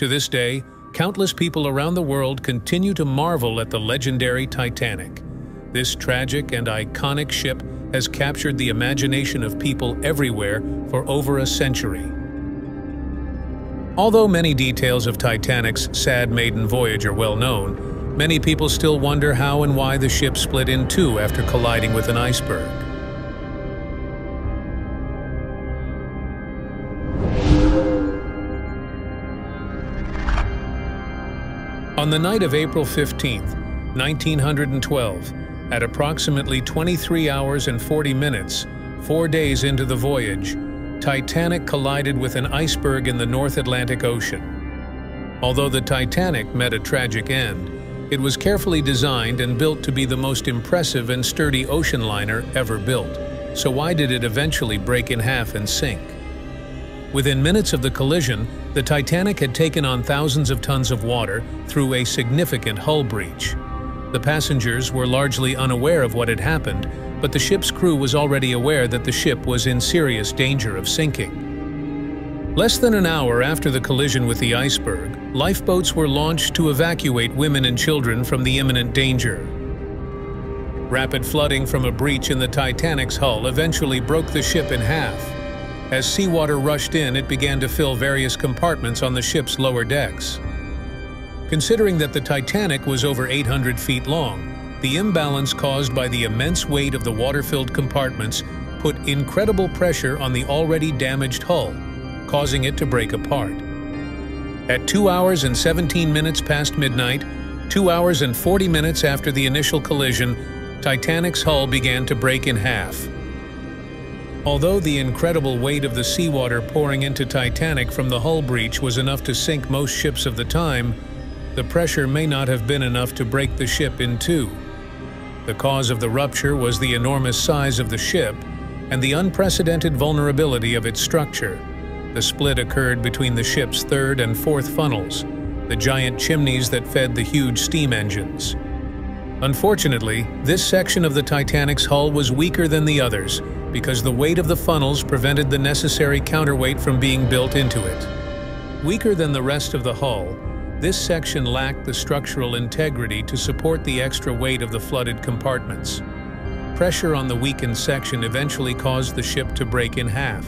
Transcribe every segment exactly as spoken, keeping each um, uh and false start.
To this day, countless people around the world continue to marvel at the legendary Titanic. This tragic and iconic ship has captured the imagination of people everywhere for over a century. Although many details of Titanic's sad maiden voyage are well known, many people still wonder how and why the ship split in two after colliding with an iceberg. On the night of April fifteenth, nineteen twelve, at approximately twenty-three hours and forty minutes, four days into the voyage, Titanic collided with an iceberg in the North Atlantic Ocean. Although the Titanic met a tragic end, it was carefully designed and built to be the most impressive and sturdy ocean liner ever built. So why did it eventually break in half and sink? Within minutes of the collision, the Titanic had taken on thousands of tons of water through a significant hull breach. The passengers were largely unaware of what had happened, but the ship's crew was already aware that the ship was in serious danger of sinking. Less than an hour after the collision with the iceberg, lifeboats were launched to evacuate women and children from the imminent danger. Rapid flooding from a breach in the Titanic's hull eventually broke the ship in half. As seawater rushed in, it began to fill various compartments on the ship's lower decks. Considering that the Titanic was over eight hundred feet long, the imbalance caused by the immense weight of the water-filled compartments put incredible pressure on the already damaged hull, causing it to break apart. At two hours and seventeen minutes past midnight, two hours and forty minutes after the initial collision, Titanic's hull began to break in half. Although the incredible weight of the seawater pouring into Titanic from the hull breach was enough to sink most ships of the time, the pressure may not have been enough to break the ship in two. The cause of the rupture was the enormous size of the ship and the unprecedented vulnerability of its structure. The split occurred between the ship's third and fourth funnels, the giant chimneys that fed the huge steam engines. Unfortunately, this section of the Titanic's hull was weaker than the others because the weight of the funnels prevented the necessary counterweight from being built into it. Weaker than the rest of the hull, this section lacked the structural integrity to support the extra weight of the flooded compartments. Pressure on the weakened section eventually caused the ship to break in half.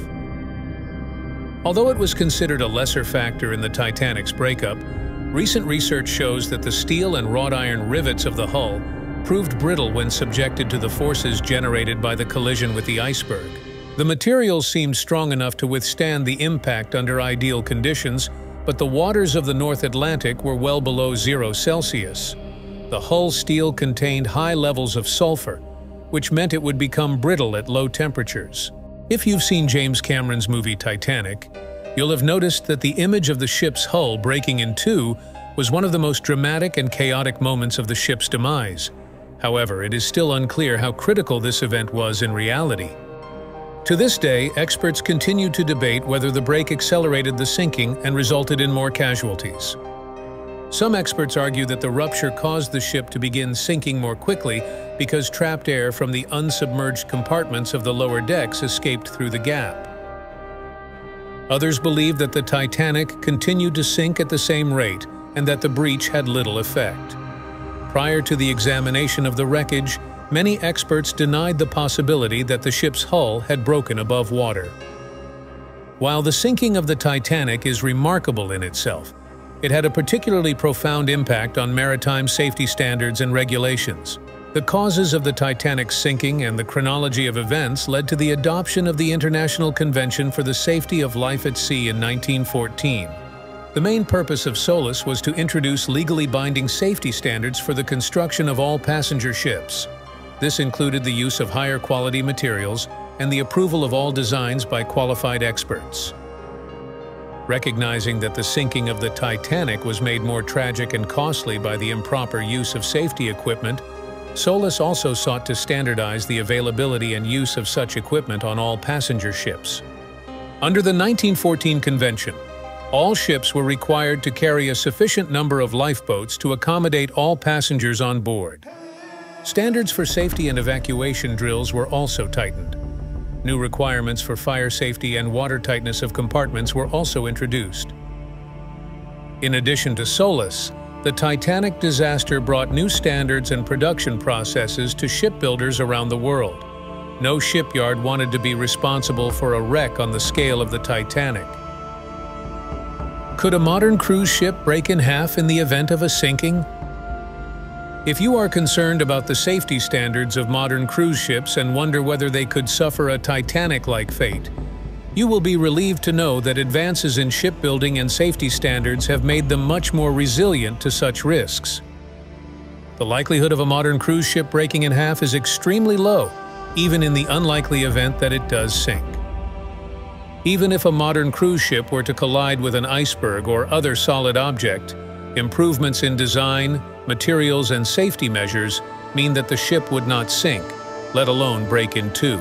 Although it was considered a lesser factor in the Titanic's breakup, recent research shows that the steel and wrought iron rivets of the hull proved brittle when subjected to the forces generated by the collision with the iceberg. The materials seemed strong enough to withstand the impact under ideal conditions, but the waters of the North Atlantic were well below zero Celsius. The hull steel contained high levels of sulfur, which meant it would become brittle at low temperatures. If you've seen James Cameron's movie Titanic, you'll have noticed that the image of the ship's hull breaking in two was one of the most dramatic and chaotic moments of the ship's demise. However, it is still unclear how critical this event was in reality. To this day, experts continue to debate whether the break accelerated the sinking and resulted in more casualties. Some experts argue that the rupture caused the ship to begin sinking more quickly because trapped air from the unsubmerged compartments of the lower decks escaped through the gap. Others believe that the Titanic continued to sink at the same rate and that the breach had little effect. Prior to the examination of the wreckage, many experts denied the possibility that the ship's hull had broken above water. While the sinking of the Titanic is remarkable in itself, it had a particularly profound impact on maritime safety standards and regulations. The causes of the Titanic's sinking and the chronology of events led to the adoption of the International Convention for the Safety of Life at Sea in nineteen fourteen. The main purpose of SOLAS was to introduce legally binding safety standards for the construction of all passenger ships. This included the use of higher quality materials and the approval of all designs by qualified experts. Recognizing that the sinking of the Titanic was made more tragic and costly by the improper use of safety equipment, SOLAS also sought to standardize the availability and use of such equipment on all passenger ships. Under the nineteen fourteen convention, all ships were required to carry a sufficient number of lifeboats to accommodate all passengers on board. Standards for safety and evacuation drills were also tightened. New requirements for fire safety and watertightness of compartments were also introduced. In addition to SOLAS, the Titanic disaster brought new standards and production processes to shipbuilders around the world. No shipyard wanted to be responsible for a wreck on the scale of the Titanic. Could a modern cruise ship break in half in the event of a sinking? If you are concerned about the safety standards of modern cruise ships and wonder whether they could suffer a Titanic-like fate, you will be relieved to know that advances in shipbuilding and safety standards have made them much more resilient to such risks. The likelihood of a modern cruise ship breaking in half is extremely low, even in the unlikely event that it does sink. Even if a modern cruise ship were to collide with an iceberg or other solid object, improvements in design, materials, and safety measures mean that the ship would not sink, let alone break in two.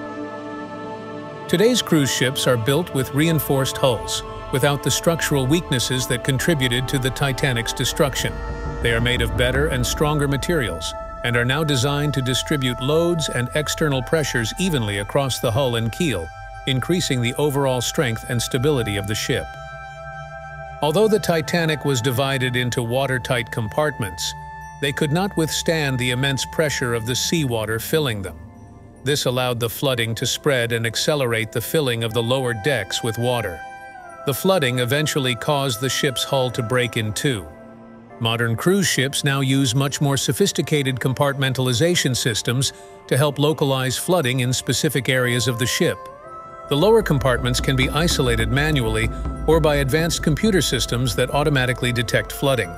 Today's cruise ships are built with reinforced hulls, without the structural weaknesses that contributed to the Titanic's destruction. They are made of better and stronger materials, and are now designed to distribute loads and external pressures evenly across the hull and keel, increasing the overall strength and stability of the ship. Although the Titanic was divided into watertight compartments, they could not withstand the immense pressure of the seawater filling them. This allowed the flooding to spread and accelerate the filling of the lower decks with water. The flooding eventually caused the ship's hull to break in two. Modern cruise ships now use much more sophisticated compartmentalization systems to help localize flooding in specific areas of the ship. The lower compartments can be isolated manually or by advanced computer systems that automatically detect flooding.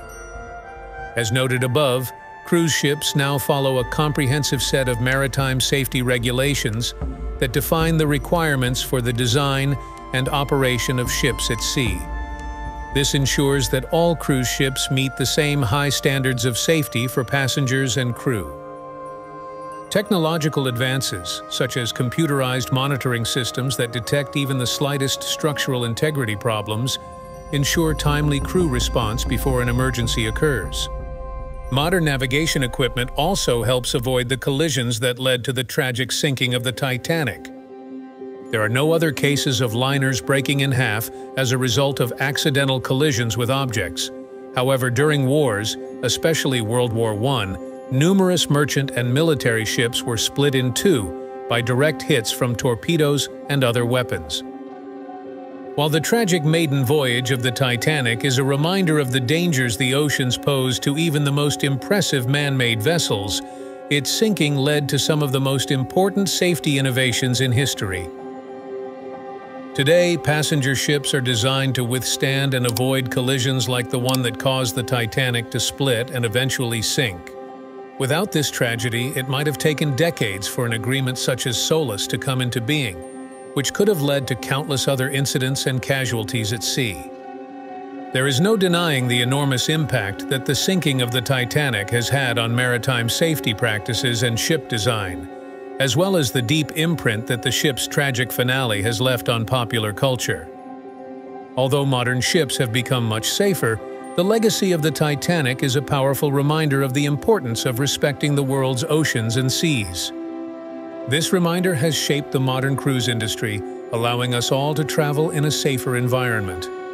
As noted above, cruise ships now follow a comprehensive set of maritime safety regulations that define the requirements for the design and operation of ships at sea. This ensures that all cruise ships meet the same high standards of safety for passengers and crew. Technological advances, such as computerized monitoring systems that detect even the slightest structural integrity problems, ensure timely crew response before an emergency occurs. Modern navigation equipment also helps avoid the collisions that led to the tragic sinking of the Titanic. There are no other cases of liners breaking in half as a result of accidental collisions with objects. However, during wars, especially World War One, numerous merchant and military ships were split in two by direct hits from torpedoes and other weapons. While the tragic maiden voyage of the Titanic is a reminder of the dangers the oceans pose to even the most impressive man-made vessels, its sinking led to some of the most important safety innovations in history. Today, passenger ships are designed to withstand and avoid collisions like the one that caused the Titanic to split and eventually sink. Without this tragedy, it might have taken decades for an agreement such as SOLAS to come into being, which could have led to countless other incidents and casualties at sea. There is no denying the enormous impact that the sinking of the Titanic has had on maritime safety practices and ship design, as well as the deep imprint that the ship's tragic finale has left on popular culture. Although modern ships have become much safer, the legacy of the Titanic is a powerful reminder of the importance of respecting the world's oceans and seas. This reminder has shaped the modern cruise industry, allowing us all to travel in a safer environment.